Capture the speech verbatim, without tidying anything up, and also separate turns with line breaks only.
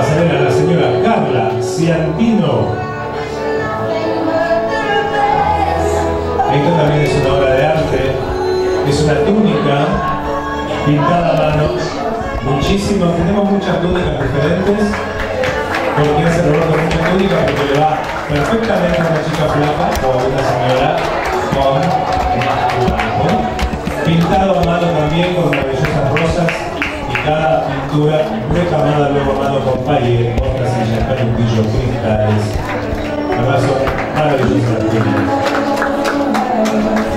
pasarela la señora Carla Ciantino. Esto también es una obra de arte, es una túnica pintada a mano, muchísimo, tenemos muchas túnicas diferentes, porque hace Roberto mucha túnica porque le va perfectamente a una chica flaca o a una señora con más blanco. Pintado a mano también con maravillosas rosas y cada pintura recamada luego a mano con payer, otras sillas, peluquillos, cristales. La verdad son maravillosas las túnicas.